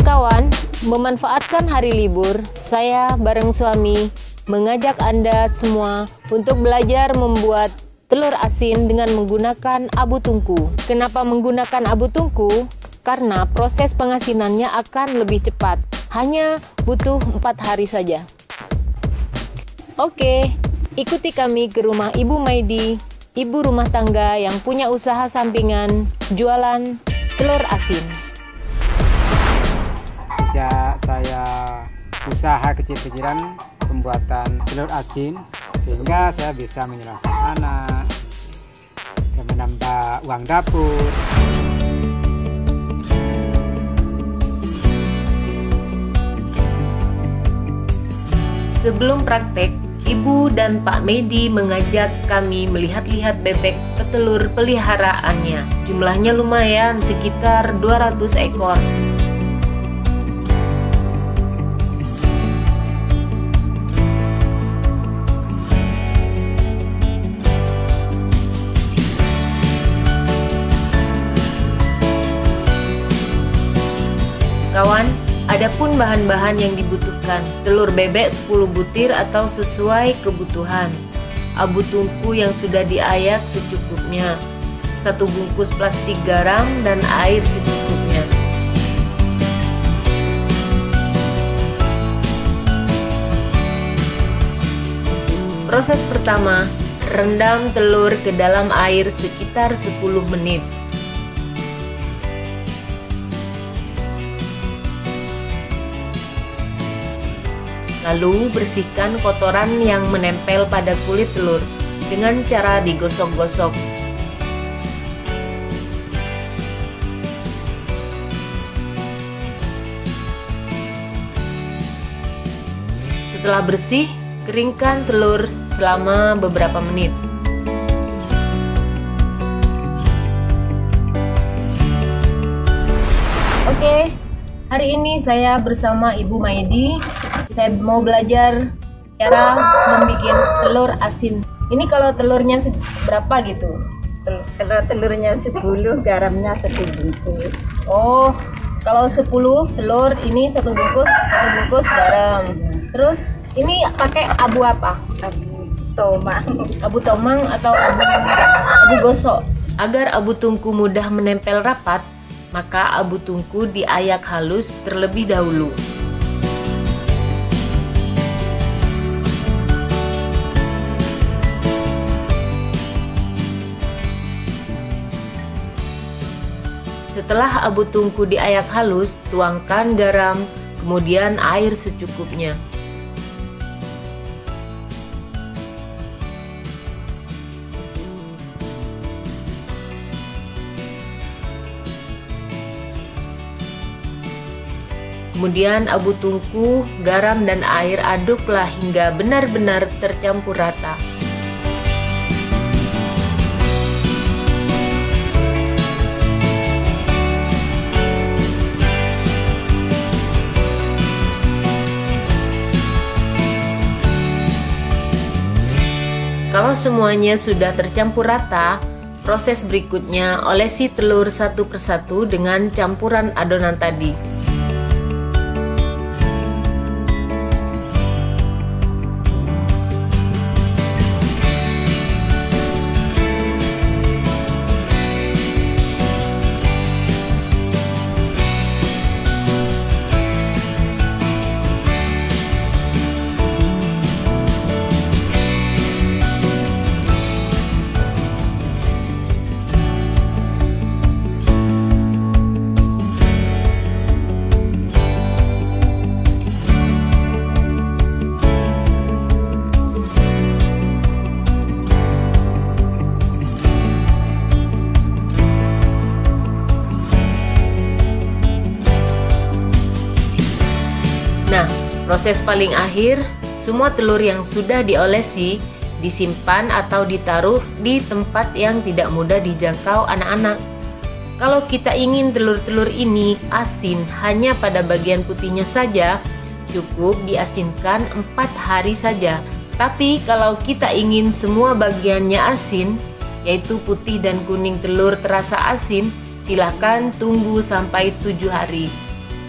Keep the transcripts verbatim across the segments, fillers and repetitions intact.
Kawan, memanfaatkan hari libur, saya bareng suami mengajak Anda semua untuk belajar membuat telur asin dengan menggunakan abu tungku. Kenapa menggunakan abu tungku? Karena proses pengasinannya akan lebih cepat. Hanya butuh empat hari saja. Oke, ikuti kami ke rumah Ibu Maidi, ibu rumah tangga yang punya usaha sampingan jualan telur asin. Sejak saya usaha kecil-kecilan pembuatan telur asin, sehingga saya bisa menyelamatkan anak dan menambah uang dapur. Sebelum praktek, Ibu dan Pak Medi mengajak kami melihat-lihat bebek petelur peliharaannya. Jumlahnya lumayan, sekitar dua ratus ekor. Kawan, adapun bahan-bahan yang dibutuhkan: telur bebek sepuluh butir atau sesuai kebutuhan, abu tungku yang sudah diayak secukupnya, satu bungkus plastik garam dan air secukupnya. Proses pertama, rendam telur ke dalam air sekitar sepuluh menit. Lalu bersihkan kotoran yang menempel pada kulit telur dengan cara digosok-gosok. Setelah bersih, keringkan telur selama beberapa menit. Oke, hari ini saya bersama Ibu Maidi. Saya mau belajar cara membuat telur asin. Ini kalau telurnya berapa gitu? Telur. Kalau telurnya sepuluh, garamnya satu bungkus. Oh, kalau sepuluh telur ini satu bungkus, satu bungkus garam. Terus ini pakai abu apa? Abu tomang. Abu tomang atau abu abu gosok. Agar abu tungku mudah menempel rapat, maka abu tungku diayak halus terlebih dahulu. Setelah abu tungku diayak halus, tuangkan garam, kemudian air secukupnya. Kemudian abu tungku, garam, dan air aduklah hingga benar-benar tercampur rata. Kalau semuanya sudah tercampur rata, proses berikutnya olesi telur satu persatu dengan campuran adonan tadi. Nah, proses paling akhir, semua telur yang sudah diolesi disimpan atau ditaruh di tempat yang tidak mudah dijangkau anak-anak. Kalau kita ingin telur-telur ini asin hanya pada bagian putihnya saja, cukup diasinkan empat hari saja. Tapi kalau kita ingin semua bagiannya asin, yaitu putih dan kuning telur terasa asin, silahkan tunggu sampai tujuh hari.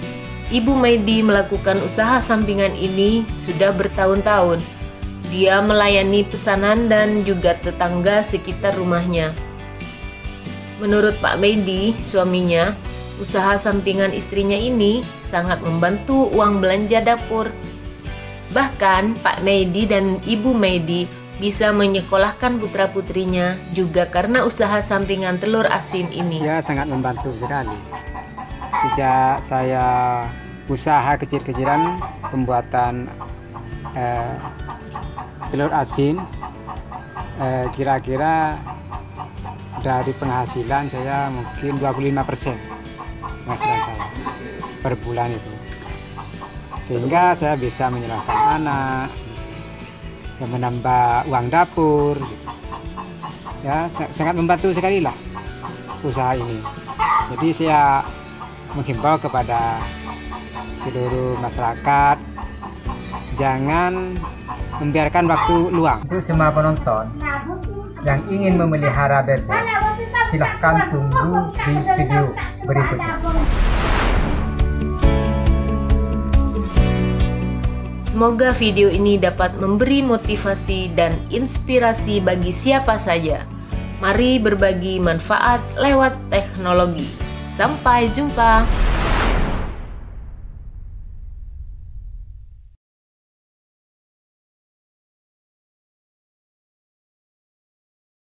Ibu Maidi melakukan usaha sampingan ini sudah bertahun-tahun. Dia melayani pesanan dan juga tetangga sekitar rumahnya. Menurut Pak Maidi, suaminya, usaha sampingan istrinya ini sangat membantu uang belanja dapur. Bahkan Pak Maidi dan Ibu Maidi bisa menyekolahkan putra-putrinya juga karena usaha sampingan telur asin ini. Ya, sangat membantu sekali. Sejak saya usaha kecil-kecilan pembuatan eh, telur asin, eh, kira-kira dari penghasilan saya mungkin dua puluh lima persen penghasilan saya per bulan itu. Sehingga saya bisa menyerahkan anak, ya, menambah uang dapur, gitu. Ya, sangat membantu sekali lah usaha ini. Jadi saya menghimbau kepada seluruh masyarakat, jangan membiarkan waktu luang. Untuk semua penonton yang ingin memelihara bebek, silahkan tunggu di video berikutnya. Semoga video ini dapat memberi motivasi dan inspirasi bagi siapa saja. Mari berbagi manfaat lewat teknologi. Sampai jumpa.